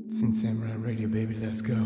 Sin Samurai Radio, baby, let's go.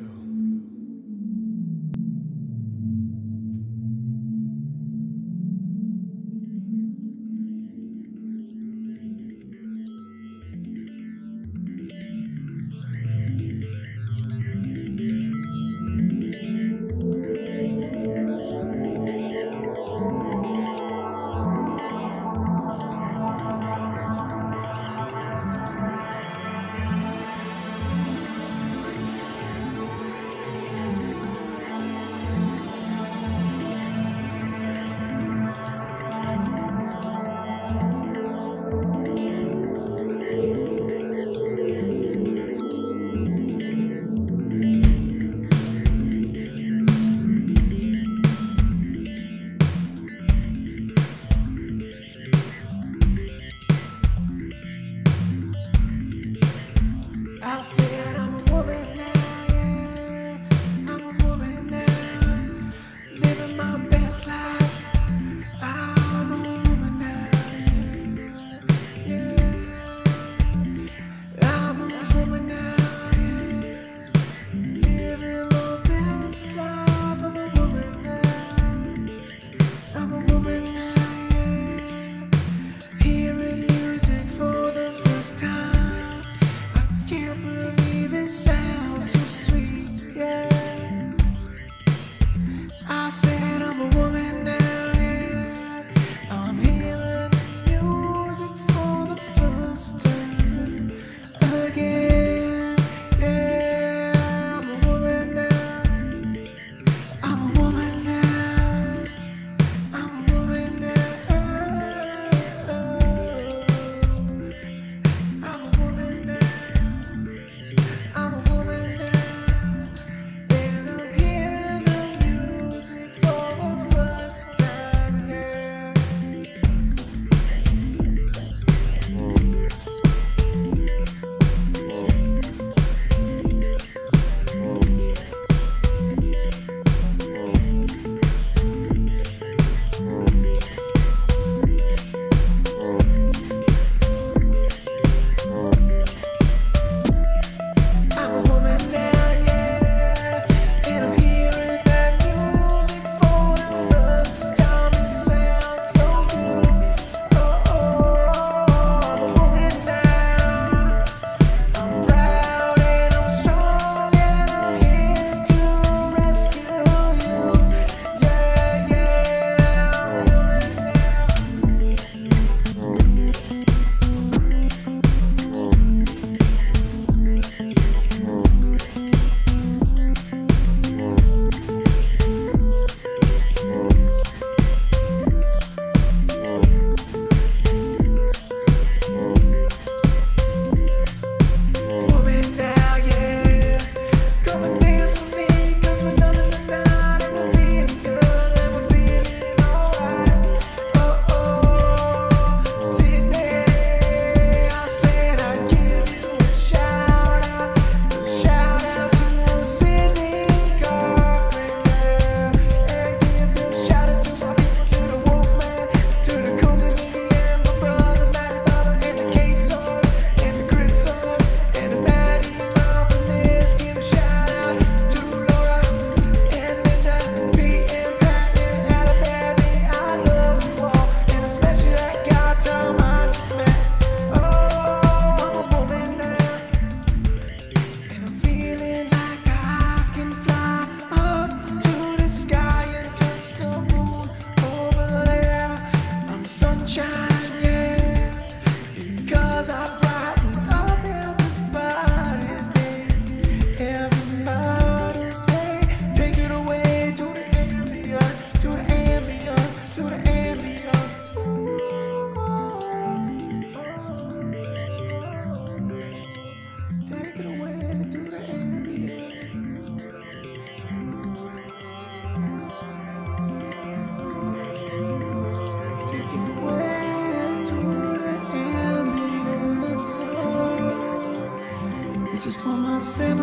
This is for my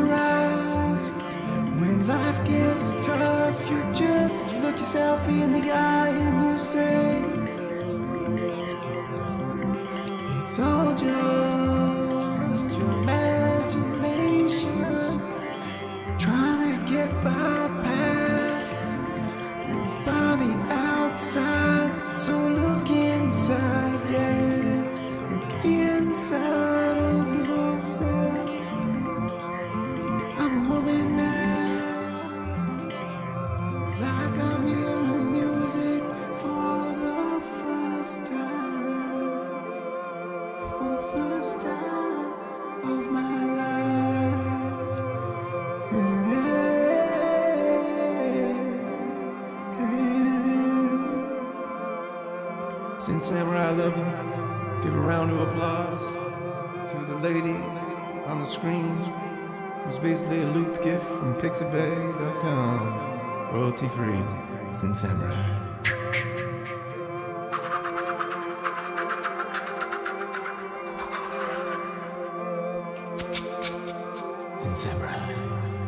samurais. When life gets tough, you just look yourself in the eye and you say, it's all just your imagination. myself. I'm a woman now. It's like I'm hearing music for the first time. For the first time of my life. Since Samurai, I love you. Give a round of applause to the lady on the screen, who's basically a loop gift from pixabay.com. Royalty free. Sin Samurai. Sin Samurai.